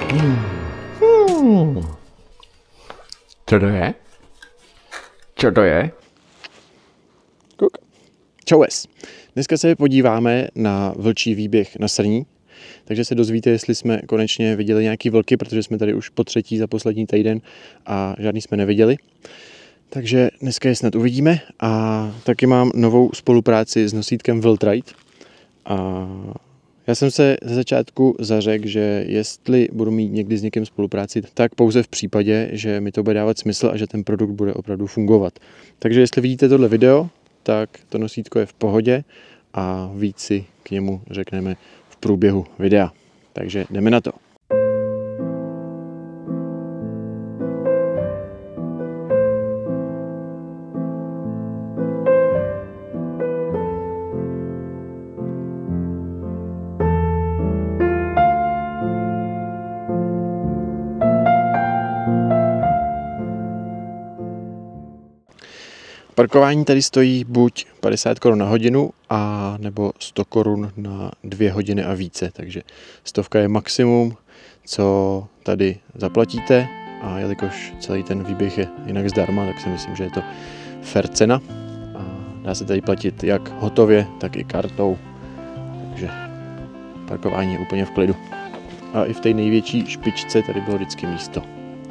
Co to je? Co to je? Kuk. Čaues. Dneska se podíváme na vlčí výběh na Srní, takže se dozvíte, jestli jsme konečně viděli nějaký vlky, protože jsme tady už po třetí za poslední týden a žádný jsme neviděli. Takže dneska je snad uvidíme a taky mám novou spolupráci s nosítkem Viltrite. A já jsem se ze začátku zařekl, že jestli budu mít někdy s někým spolupráci, tak pouze v případě, že mi to bude dávat smysl a že ten produkt bude opravdu fungovat. Takže jestli vidíte tohle video, tak to nosítko je v pohodě a víc si k němu řekneme v průběhu videa. Takže jdeme na to. Parkování tady stojí buď 50 Kč na hodinu, a nebo 100 Kč na 2 hodiny a více. Takže 100 je maximum, co tady zaplatíte. A jelikož celý ten výběh je jinak zdarma, tak si myslím, že je to fair cena. A dá se tady platit jak hotově, tak i kartou. Takže parkování je úplně v klidu. A i v té největší špičce tady bylo vždycky místo.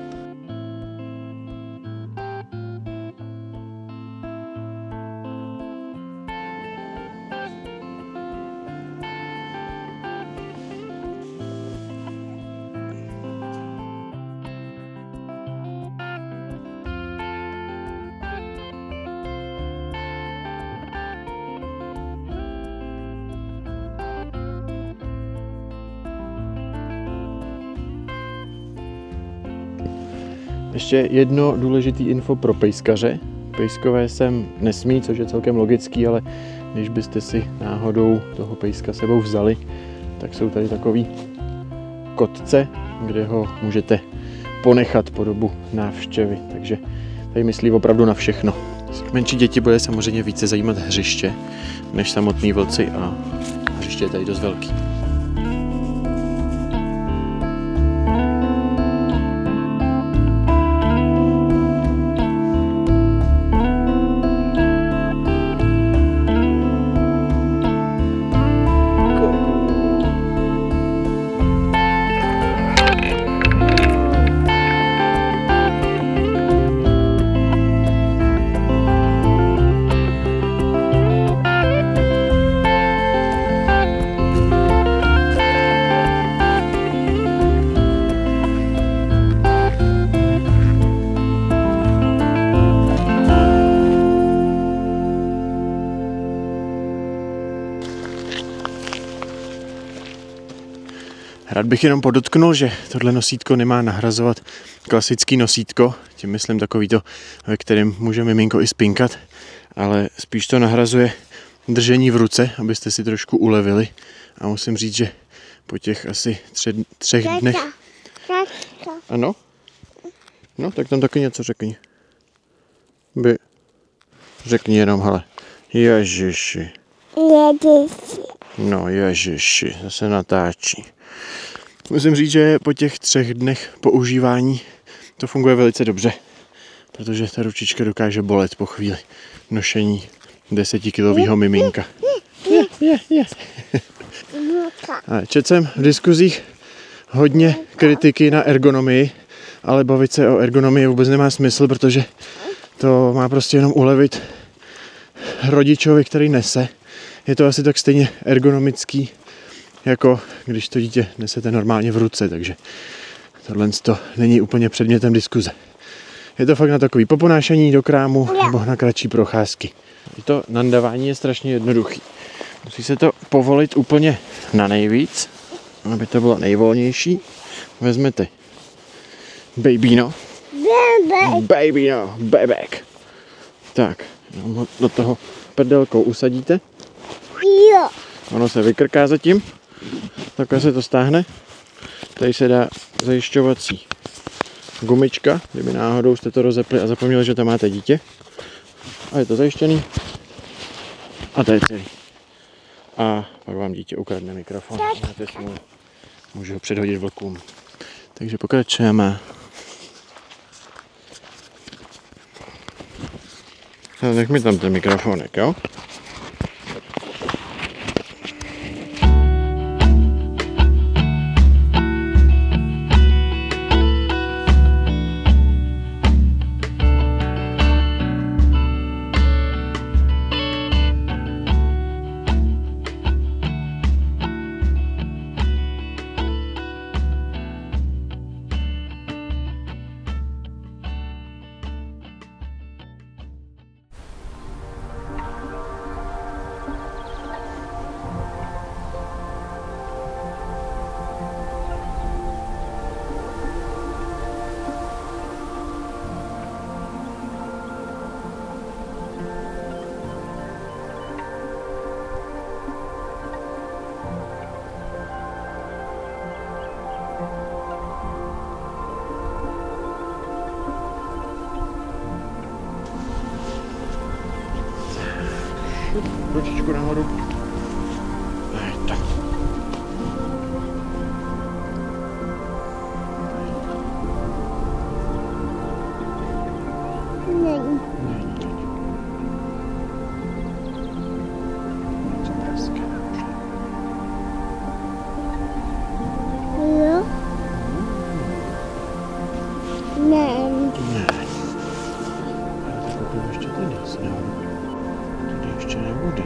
Ještě jedno důležité info pro pejskaře. Pejskové sem nesmí, což je celkem logický, ale když byste si náhodou toho pejska sebou vzali, tak jsou tady takový kotce, kde ho můžete ponechat po dobu návštěvy. Takže tady myslí opravdu na všechno. Menší děti bude samozřejmě více zajímat hřiště než samotný vlci a hřiště je tady dost velký. Rád bych jenom podotknul, že tohle nosítko nemá nahrazovat klasický nosítko, tím myslím takový to, ve kterém může miminko i spinkat, ale spíš to nahrazuje držení v ruce, abyste si trošku ulevili. A musím říct, že po těch asi třech dnech... Ano? No, tak tam taky něco řekni. Řekni jenom, hele. Ježiši. No, ježiši, zase natáčí. Musím říct, že po těch 3 dnech používání to funguje velice dobře, protože ta ručička dokáže bolet po chvíli nošení 10kilového miminka. Je. Četl jsem v diskuzích hodně kritiky na ergonomii, ale bavit se o ergonomii vůbec nemá smysl, protože to má prostě jenom ulevit rodičovi, který nese. Je to asi tak stejně ergonomický, jako když to dítě nesete normálně v ruce, takže tohle to není úplně předmětem diskuze. Je to fakt na takový poponášení do krámu nebo na kratší procházky. To nandavání je strašně jednoduchý. Musí se to povolit úplně na nejvíc, aby to bylo nejvolnější. Vezmete babíno, bebek. Tak, do toho prdelkou usadíte. Ono se vykrká zatím, takhle se to stáhne. Tady se dá zajišťovací gumička, kdyby náhodou jste to rozepli a zapomněli, že tam máte dítě. A je to zajištěný. A to je celý. A pak vám dítě ukradne mikrofon. Máte smůlu. Můžu ho předhodit vlkům. Takže pokračujeme. Nech mi tam ten mikrofonek, jo? Ručičku nahoru. Tak. Není. Jo? Ne. Tak koupím ještě tady snáru. Tady ještě nebude.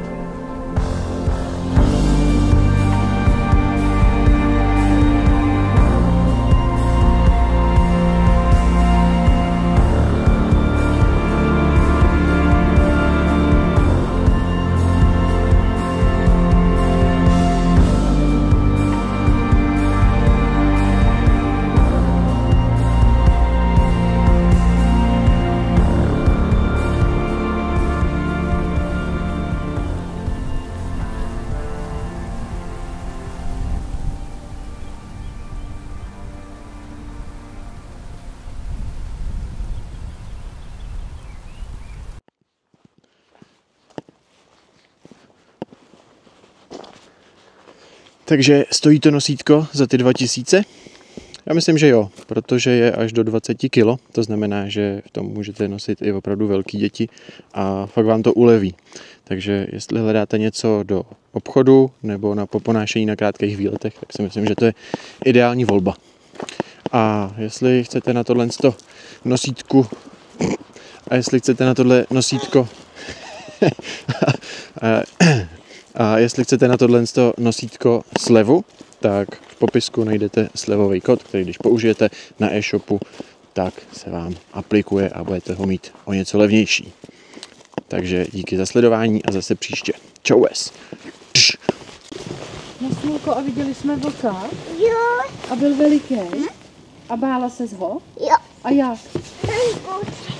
Takže stojí to nosítko za ty 2000? Já myslím, že jo, protože je až do 20 kg, to znamená, že v tom můžete nosit i opravdu velký děti a fakt vám to uleví. Takže jestli hledáte něco do obchodu nebo na poponášení na krátkých výletech, tak si myslím, že to je ideální volba. A jestli chcete na tohle nosítku a jestli chcete na tohle nosítko slevu, tak v popisku najdete slevový kód, který když použijete na e-shopu, tak se vám aplikuje a budete ho mít o něco levnější. Takže díky za sledování a zase příště. Čau es. Na Smulko, a viděli jsme vlka? Jo. A byl veliký? A bála ses ho? Jo. A jak? Ten